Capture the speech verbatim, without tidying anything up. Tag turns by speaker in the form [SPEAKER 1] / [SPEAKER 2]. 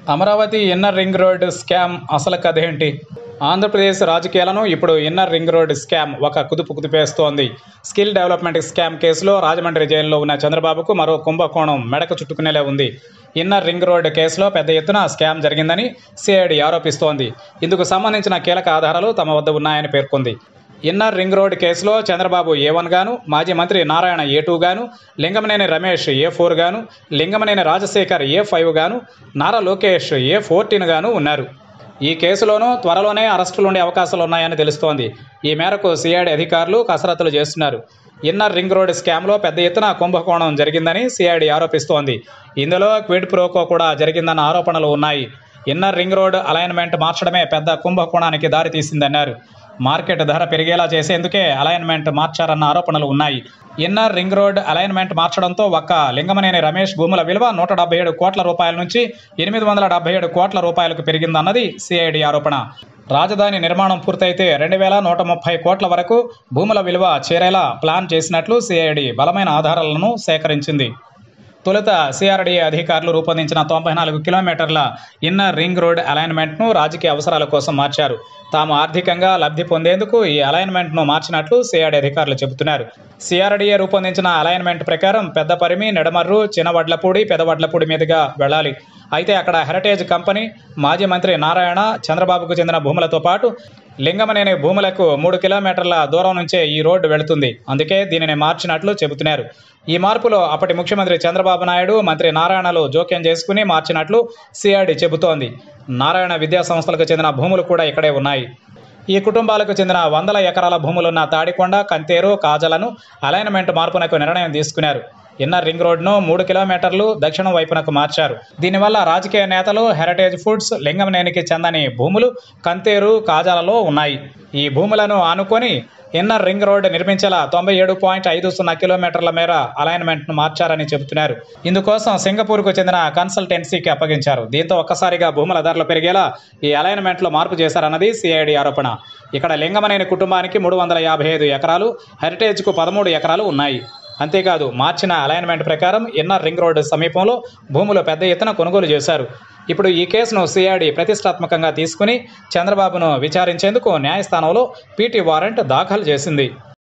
[SPEAKER 1] Amaravati inner ring road scam అసలు కథ ఏంటి? ఆంధ్రప్రదేశ్ రాజకీయాలను ఇప్పుడు ఇన్నర్ రింగ్ రోడ్ స్కామ్ ఒక కుదుపు కుదిపేస్తోంది. స్కిల్ డెవలప్మెంట్ స్కామ్ కేసులో రాజమండ్రి జైల్లో ఉన్న చంద్రబాబుకు మరో కుంభకోణం మెడకు చుట్టుకునేలా ఉంది. ఇన్నర్ రింగ్ రోడ్ కేసులో పెద్ద ఎత్తున స్కామ్ జరిగిందని సిఐడి ఆరోపిస్తోంది. ఇందుకు సంబంధించిన కీలక ఆధారాలు తమ వద్ద ఉన్నాయని పేర్కొంది. ఇన్నర్ రింగ్ రోడ్ కేసులో చంద్రబాబు ఏ వన్ గాను, మాజీ మంత్రి నారాయణ ఏ టూ గాను, లింగమనేని రమేష్ ఏ ఫోర్ గాను, లింగమనేని రాజశేఖర్ ఏ ఫైవ్ గాను, నారా లోకేష్ ఏ ఫోర్టీన్ గాను ఉన్నారు. ఈ కేసులోనూ త్వరలోనే అరెస్టులుండే అవకాశాలున్నాయని తెలుస్తోంది. ఈ మేరకు సిఐడి అధికారులు కసరత్తులు చేస్తున్నారు. ఇన్నర్ రింగ్ రోడ్ స్కామ్లో పెద్ద ఎత్తున కుంభకోణం జరిగిందని సిఐడి ఆరోపిస్తోంది. ఇందులో క్విడ్ ప్రోకో కూడా జరిగిందన్న ఆరోపణలు ఉన్నాయి. ఇన్నర్ రింగ్ రోడ్ అలైన్మెంట్ మార్చడమే పెద్ద కుంభకోణానికి దారితీసిందన్నారు. మార్కెట్ ధర పెరిగేలా చేసేందుకే అలైన్మెంట్ మార్చారన్న ఆరోపణలు ఉన్నాయి. ఇన్నర్ రింగ్ రోడ్ అలైన్మెంట్ మార్చడంతో ఒక్క లింగమనేని రమేష్ భూముల విలువ నూట డెబ్బై ఏడు కోట్ల రూపాయల నుంచి ఎనిమిది వందల డెబ్బై ఏడు కోట్ల రూపాయలకు పెరిగిందన్నది సిఐడి ఆరోపణ. రాజధాని నిర్మాణం పూర్తయితే రెండు వేల నూట ముప్పై కోట్ల వరకు భూముల విలువ చేరేలా ప్లాన్ చేసినట్లు సిఐడి బలమైన ఆధారాలను సేకరించింది. తొలుత సిఆర్డీఏ అధికారులు రూపొందించిన తొంభై నాలుగు కిలోమీటర్ల ఇన్నర్ రింగ్ రోడ్ అలైన్మెంట్ను రాజకీయ అవసరాల కోసం మార్చారు. తాము ఆర్థికంగా లబ్ధి పొందేందుకు ఈ అలైన్మెంట్ను మార్చినట్లు సిఆర్డీ అధికారులు చెబుతున్నారు. సిఆర్డీఏ రూపొందించిన అలైన్మెంట్ ప్రకారం పెద్దపరిమి, నెడమర్రు, చిన్నవడ్లపూడి, పెదవడ్లపూడి మీదుగా వెళ్ళాలి. అయితే అక్కడ హెరిటేజ్ కంపెనీ, మాజీ మంత్రి నారాయణ, చంద్రబాబుకు చెందిన భూములతో పాటు లింగమనేని భూములకు మూడు కిలోమీటర్ల దూరం నుంచే ఈ రోడ్డు వెళుతుంది. అందుకే దీనిని మార్చినట్లు చెబుతున్నారు. ఈ మార్పులో అప్పటి ముఖ్యమంత్రి చంద్రబాబు నాయుడు, మంత్రి నారాయణలు జోక్యం చేసుకుని మార్చినట్లు సిఐడి చెబుతోంది. నారాయణ విద్యా సంస్థలకు చెందిన భూములు కూడా ఇక్కడే ఉన్నాయి. ఈ కుటుంబాలకు చెందిన వందల ఎకరాల భూములున్న తాడికొండ, కంతేరు, కాజలను అలైన్మెంట్ మార్పునకు నిర్ణయం తీసుకున్నారు. ఇన్నర్ రింగ్ రోడ్ను మూడు కిలోమీటర్లు దక్షిణం వైపునకు మార్చారు. దీనివల్ల రాజకీయ నేతలు, హెరిటేజ్ ఫుడ్స్, లింగమనేనికి చెందని భూములు కంతేరు, కాజాలలో ఉన్నాయి. ఈ భూములను ఆనుకొని ఇన్నర్ రింగ్ రోడ్ నిర్మించేలా తొంభై ఏడు పాయింట్ ఐదు సున్నా కిలోమీటర్ల మేర అలైన్మెంట్ను మార్చారని చెబుతున్నారు. ఇందుకోసం సింగపూర్కు చెందిన కన్సల్టెన్సీకి అప్పగించారు. దీంతో ఒక్కసారిగా భూముల ధరలు పెరిగేలా ఈ అలైన్మెంట్లో మార్పు చేశారన్నది సిఐడి ఆరోపణ. ఇక్కడ లింగమనేని కుటుంబానికి మూడు వందల యాభై ఐదు ఎకరాలు, హెరిటేజ్కు పదమూడు ఎకరాలు ఉన్నాయి. అంతేకాదు, మార్చిన అలైన్మెంట్ ప్రకారం ఇన్నర్ రింగ్ రోడ్డు సమీపంలో భూములు పెద్ద ఎత్తున కొనుగోలు చేశారు. ఇప్పుడు ఈ కేసును సిఐడి ప్రతిష్టాత్మకంగా తీసుకుని చంద్రబాబును విచారించేందుకు న్యాయస్థానంలో పీటీ వారెంట్ దాఖలు చేసింది.